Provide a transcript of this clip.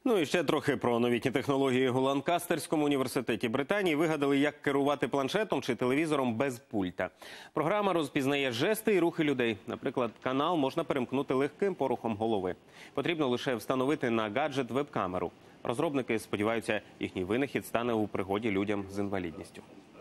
Ну і ще трохи про новітні технології. У Ланкастерському університеті Британії вигадали, як керувати планшетом чи телевізором без пульта. Програма розпізнає жести і рухи людей. Наприклад, канал можна перемкнути легким порухом голови. Потрібно лише встановити на гаджет веб-камеру. Розробники сподіваються, їхній винахід стане у пригоді людям з інвалідністю.